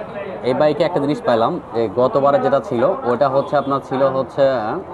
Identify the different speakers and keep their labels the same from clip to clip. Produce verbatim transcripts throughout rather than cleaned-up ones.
Speaker 1: এই বাইকে একটা জিনিস পাইলাম, গতবারে যেটা ছিল ওটা হচ্ছে আপনার ছিল হচ্ছে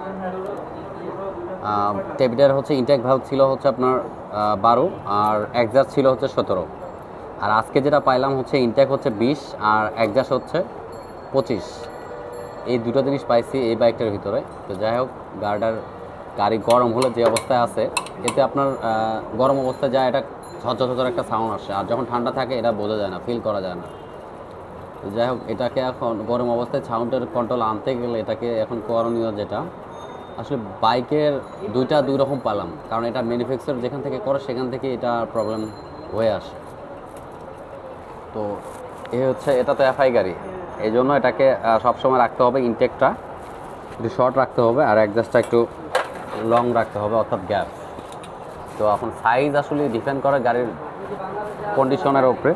Speaker 1: টেবিটার হচ্ছে ইনটেক ভ্যালভ ছিল হচ্ছে আপনার বারো আর এক্সাস্ট ছিল হচ্ছে সতেরো। আর আজকে যেটা পাইলাম হচ্ছে ইনটেক হচ্ছে বিশ আর এক্সাস্ট হচ্ছে পঁচিশ। এই দুটো জিনিস পাইছি এই বাইকটার ভিতরে। তো যাই হোক, গাড়িটার গাড়ি গরম হলে যে অবস্থায় আছে এতে আপনার গরম অবস্থায় যায় এটা ঝরঝর একটা সাউন্ড আসে, আর যখন ঠান্ডা থাকে এটা বোঝা যায় না, ফিল করা যায় না। তো যাই হোক, এটাকে এখন গরম অবস্থায় সাউন্ডের কন্ট্রোল আনতে গেলে এটাকে এখন করণীয় যেটা, আসলে বাইকের দুইটা দুই রকম পেলাম, কারণ এটা ম্যানুফ্যাকচার যেখান থেকে করে সেখান থেকে এটা প্রবলেম হয়ে আসে। তো এ হচ্ছে এটা তো এফআই গাড়ি, এই জন্য এটাকে সবসময় রাখতে হবে ইনটেকটা একটু শর্ট রাখতে হবে আর অ্যাডজাস্টটা একটু লং রাখতে হবে, অর্থাৎ গ্যাপ। তো এখন সাইজ আসলে ডিপেন্ড করে গাড়ির কন্ডিশনের উপরে।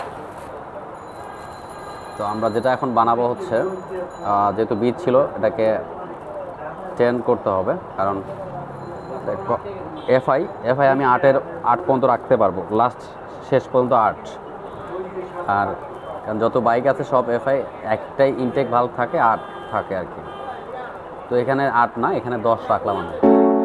Speaker 1: তো আমরা যেটা এখন বানাবো হচ্ছে, যেহেতু বীজ ছিল এটাকে টেন করতে হবে, কারণ এফআই এফআই আমি আটের আট পর্যন্ত রাখতে পারবো, লাস্ট শেষ পর্যন্ত আট। আর কারণ যত বাইক আছে সব এফআই একটাই ইনটেক ভাল্ব থাকে, আট থাকে আর কি। তো এখানে আট না, এখানে দশ রাখলাম আমি।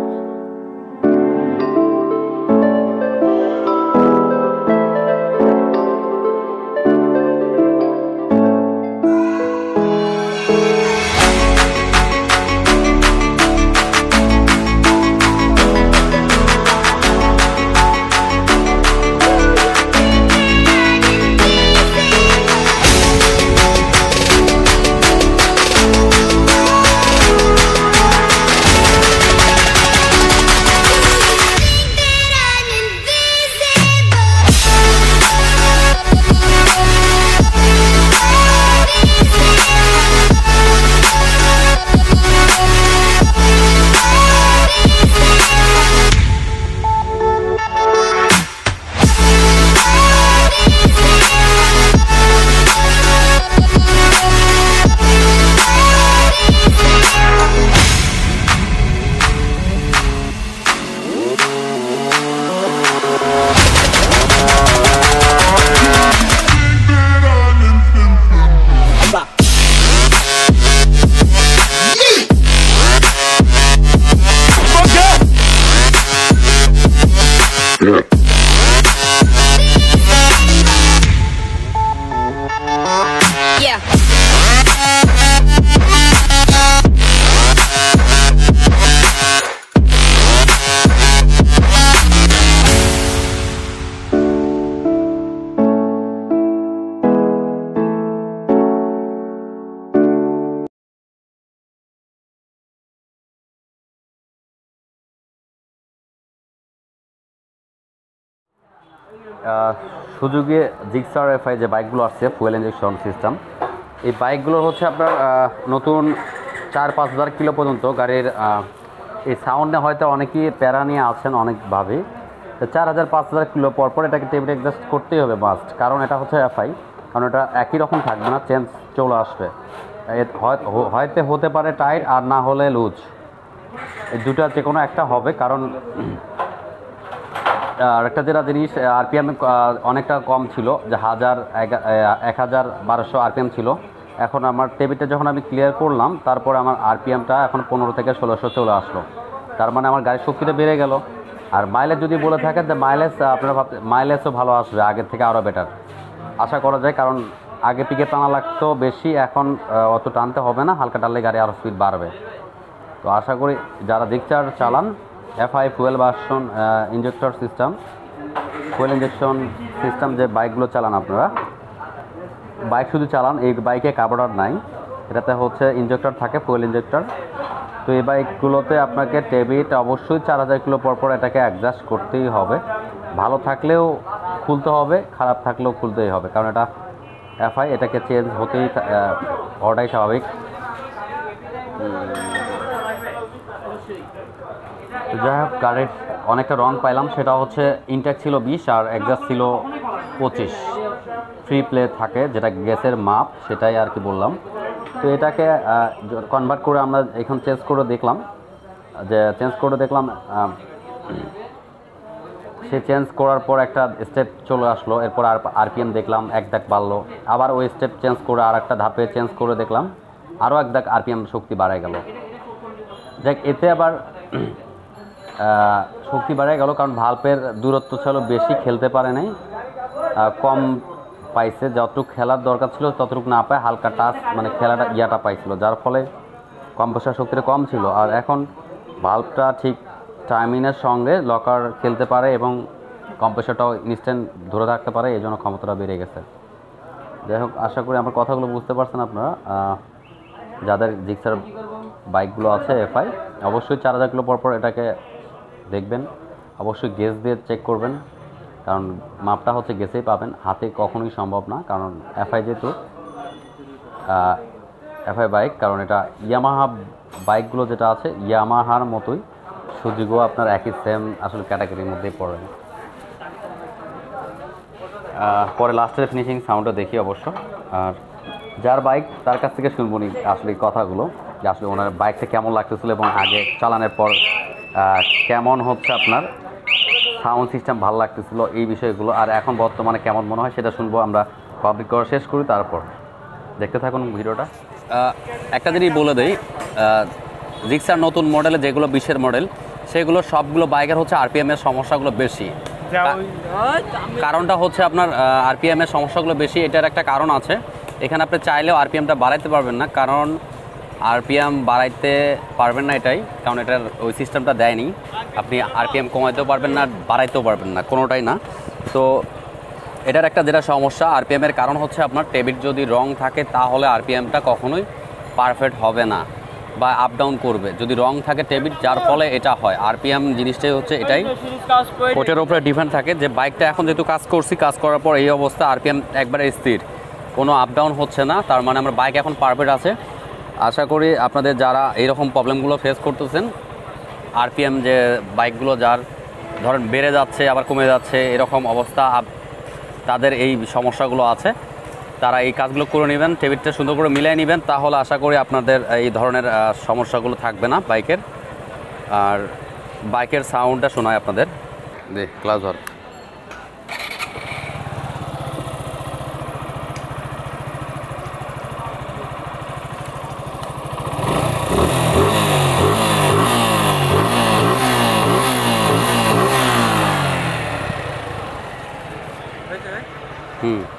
Speaker 1: সুজুকি জিক্সার এফআই যে বাইকগুলো আসছে ফুয়েল ইঞ্জেকশন সিস্টেম, এই বাইকগুলো হচ্ছে আপনার নতুন চার পাঁচ হাজার কিলো পর্যন্ত গাড়ির এই সাউন্ডে হয়তো অনেকেই প্যারা নিয়ে আছেন অনেকভাবে। তো চার হাজার পাঁচ হাজার কিলো পরপর এটাকে টেবিল অ্যাডজাস্ট করতেই হবে মাস্ট, কারণ এটা হচ্ছে এফআই, কারণ এটা একই রকম থাকবে না, চেঞ্জ চলে আসবে। হয়তো হতে পারে টাইট আর না হলে লুজ, এই দুটা যে কোনো একটা হবে। কারণ আর একটা যেটা জিনিস আরপিএম অনেকটা কম ছিল, যে হাজার এক হাজার বারোশো আরপিএম ছিল। এখন আমার টেবিলটা যখন আমি ক্লিয়ার করলাম তারপরে আমার আরপিএমটা এখন পনেরো থেকে ষোলোশো চলে আসলো, তার মানে আমার গাড়ির শক্তিটা বেড়ে গেল। আর মাইলেজ যদি বলে থাকেন যে মাইলেজ আপনারা ভাবতে মাইলেজও ভালো আসবে, আগের থেকে আরও বেটার আশা করা যায়। কারণ আগে পিকে টানা লাগতো বেশি, এখন অত টানতে হবে না, হালকা টানলে গাড়ি আরও স্পিড বাড়বে। তো আশা করি যারা জিক্সার চালান, FI fuel version injector system, fuel injection system যে বাইকগুলো চালান আপনারা, বাইক শুধু চালান, এই বাইকে কার্বোরেটর নাই, এটাতে হচ্ছে ইঞ্জেক্টর থাকে, ফুয়েল ইঞ্জেক্টর। তো এই বাইকগুলোতে আপনাকে টেবিট অবশ্যই চার হাজার কিলো পর পর এটাকে অ্যাডজাস্ট করতেই হবে। ভালো থাকলেও খুলতে হবে, খারাপ থাকলেও খুলতেই হবে, কারণ এটা এফআই, এটাকে চেঞ্জ হতেই হওয়াটাই স্বাভাবিক। যাই হোক, গাড়ির অনেকটা রং পাইলাম, সেটা হচ্ছে ইনটেক ছিল বিশ আর এক্সাস্ট ছিল পঁচিশ। ফ্রি প্লে থাকে যেটা গ্যাসের মাপ, সেটাই আর কি বললাম। তো এটাকে কনভার্ট করে আমরা এখন চেঞ্জ করে দেখলাম, যে চেঞ্জ করে দেখলাম সে চেঞ্জ করার পর একটা স্টেপ চলে আসলো, এরপর আর আরপিএম দেখলাম এক দাগ বাড়লো, আবার ওই স্টেপ চেঞ্জ করে আর একটা ধাপে চেঞ্জ করে দেখলাম আরও এক দাগ আরপিএম শক্তি বাড়ায় গেল। দেখ এতে আবার শক্তি বাড়ায় গেল কারণ ভাল্বের দূরত্ব ছিল বেশি, খেলতে পারে নাই, কম পাইছে, যতটুকু খেলার দরকার ছিল ততটুকু না পায়, হালকা টাচ মানে খেলাটা ইয়াটা পাইছিল, যার ফলে কম্প্রেসার শক্তিটা কম ছিল। আর এখন ভাল্বটা ঠিক টাইমিংয়ের সঙ্গে লকার খেলতে পারে এবং কম্প্রেসারটাও ইনস্ট্যান্ট ধরে থাকতে পারে, এই জন্য ক্ষমতাটা বেড়ে গেছে। যাই হোক, আশা করি আমার কথাগুলো বুঝতে পারছেন আপনারা। যাদের জিক্সার বাইকগুলো আছে এফআই, অবশ্যই চার হাজার কিলো পরপর এটাকে দেখবেন, অবশ্যই গেজ দিয়ে চেক করবেন, কারণ মাপটা হচ্ছে গেসেই পাবেন, হাতে কখনোই সম্ভব না, কারণ এফআই যেহেতু এফআই বাইক, কারণ এটা ইয়ামাহা বাইকগুলো যেটা আছে ইয়ামাহার মতোই, সুযোগও আপনার একই সেম আসলে ক্যাটাগরির মধ্যেই পড়ে। পরে লাস্টের ফিনিশিং সাউন্ডটা দেখি অবশ্য। আর যার বাইক তার কাছ থেকে শুনবো নি আসলে কথাগুলো, যে আসলে ওনার বাইকটা কেমন লাগতেছিল এবং আগে চালানোর পর কেমন হচ্ছে আপনার সাউন্ড সিস্টেম ভালো লাগতেছিল এই বিষয়গুলো, আর এখন বর্তমানে কেমন মনে হয় সেটা শুনবো। আমরা পাবলিক করা শেষ করি, তারপর দেখতে থাকুন ভিডিওটা। একটা জিনিস বলে দেই, জিক্সার নতুন মডেলে যেগুলো বিশের মডেল সেগুলো সবগুলো বাইকের হচ্ছে আরপিএমের সমস্যাগুলো বেশি। কারণটা হচ্ছে আপনার আরপিএমের সমস্যাগুলো বেশি, এটার একটা কারণ আছে। এখানে আপনি চাইলেও আরপিএমটা বাড়াইতে পারবেন না, কারণ আরপিএম বাড়াইতে পারবেন না এটাই, কারণ এটার ওই সিস্টেমটা দেয়নি। আপনি আরপিএম কমাইতেও পারবেন না, বাড়াইতেও পারবেন না, কোনোটাই না। তো এটার একটা যেটা সমস্যা আরপিএমের কারণ হচ্ছে আপনার টেবিট যদি রং থাকে তাহলে আরপিএমটা কখনোই পারফেক্ট হবে না বা আপ ডাউন করবে যদি রং থাকে টেবিট, যার ফলে এটা হয়। আরপিএম জিনিসটাই হচ্ছে এটাই, ওটার উপরে ডিপেন্ড থাকে যে বাইকটা এখন যেহেতু কাজ করছি, কাজ করার পর এই অবস্থা আরপিএম একবারে স্থির, কোনো আপ ডাউন হচ্ছে না, তার মানে আমার বাইক এখন পারফেক্ট আছে। আশা করি আপনাদের যারা এইরকম প্রবলেমগুলো ফেস করতেছেন, আরপিএম যে বাইকগুলো যার ধরেন বেড়ে যাচ্ছে আবার কমে যাচ্ছে এরকম অবস্থা, তাদের এই সমস্যাগুলো আছে, তারা এই কাজগুলো করে নেবেন, টেবিটটা সুন্দর করে মিলিয়ে নেবেন, তাহলে আশা করি আপনাদের এই ধরনের সমস্যাগুলো থাকবে না বাইকের। আর বাইকের সাউন্ডটা শোনায় আপনাদের দে ক্লাস ধর। হুম,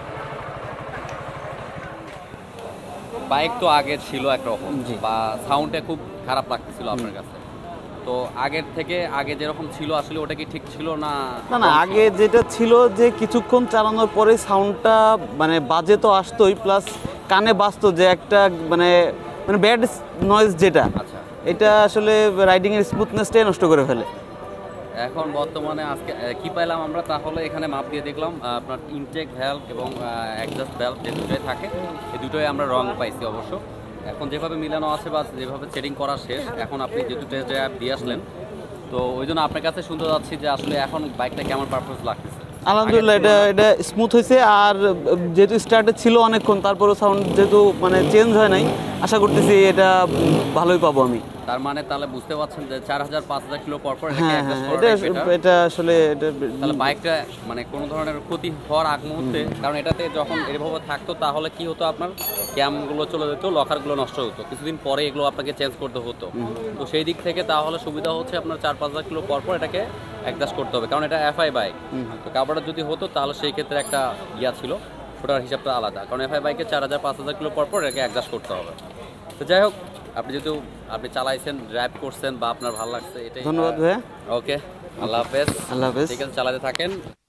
Speaker 1: বাইক তো আগে ছিল একরকম বা সাউন্ডটা খুব খারাপ লাগতেছিল আপনার কাছে, তো আগের থেকে আগে যেরকম ছিল আসলে ওটা কি ঠিক ছিল না?
Speaker 2: না না, আগে যেটা ছিল যে কিছুক্ষণ চালানোর পরে সাউন্ডটা মানে বাজে তো আসতোই, প্লাস কানে বাজতো যে একটা মানে মানে ব্যাড নয়েজ যেটা,
Speaker 1: আচ্ছা,
Speaker 2: এটা আসলে রাইডিংয়ের স্মুথনেসটাই নষ্ট করে ফেলে।
Speaker 1: এখন বর্তমানে আজকে কি পাইলাম আমরা, তাহলে এখানে মাপ দিয়ে দেখলাম আপনার ইনটেক ভ্যালভ এবং অ্যাডজাস্ট ভ্যালভ যে দুটোই থাকে, এই দুটোই আমরা রং পাইছি অবশ্য। এখন যেভাবে মিলানো আছে বা যেভাবে সেটিং করা শেষ, এখন আপনি যেহেতু টেস্ট ড্রাইভ দিয়ে আসলেন, তো ওই জন্য আপনার কাছে শুনতে যাচ্ছি যে আসলে এখন বাইকটা কেমন পারফরমেন্স লাগতেছে।
Speaker 2: আলহামদুলিল্লাহ, এটা এটা স্মুথ হয়েছে, আর যেহেতু স্টার্টে ছিল অনেকক্ষণ, তারপরেও সাউন্ড যেহেতু মানে চেঞ্জ হয় নাই, আশা করতেছি এটা ভালোই পাবো আমি।
Speaker 1: তার মানে তাহলে বুঝতে পারছেন যে চার হাজার পাঁচ হাজার কিলো পর পর
Speaker 2: হ্যাঁ হ্যাঁ, এটা এটা আসলে এটা
Speaker 1: তাহলে বাইকটা মানে কোনো ধরনের ক্ষতি হওয়ার আগ মুহূর্তে, কারণ এটাতে যখন এভাবে থাকতো তাহলে কি হতো, আপনার ক্যামগুলো চলে যেত, লকারগুলো নষ্ট হতো, কিছুদিন পরে এগুলো আপনাকে চেঞ্জ করতে হতো। তো সেই দিক থেকে তাহলে সুবিধা হচ্ছে আপনার চার পাঁচ হাজার কিলো পর পর এটাকে অ্যাডজাস্ট করতে হবে, কারণ এটা এফআই বাইক। তো কাপড়টা যদি হতো তাহলে সেই ক্ষেত্রে একটা ইয়া ছিল, ওটার হিসাবটা আলাদা, কারণ এফআই বাইকে চার হাজার পাঁচ হাজার কিলো পর পর এটাকে অ্যাডজাস্ট করতে হবে। তো যাই হোক, আপনি যেহেতু আপনি চালাইছেন, ড্রাইভ করছেন বা আপনার ভালো লাগছে, এটাই।
Speaker 2: ধন্যবাদ ভাইয়া।
Speaker 1: ওকে, আল্লাহ হাফেজ।
Speaker 2: আল্লাহ হাফেজ।
Speaker 1: ঠিক আছে, চালাতে থাকেন।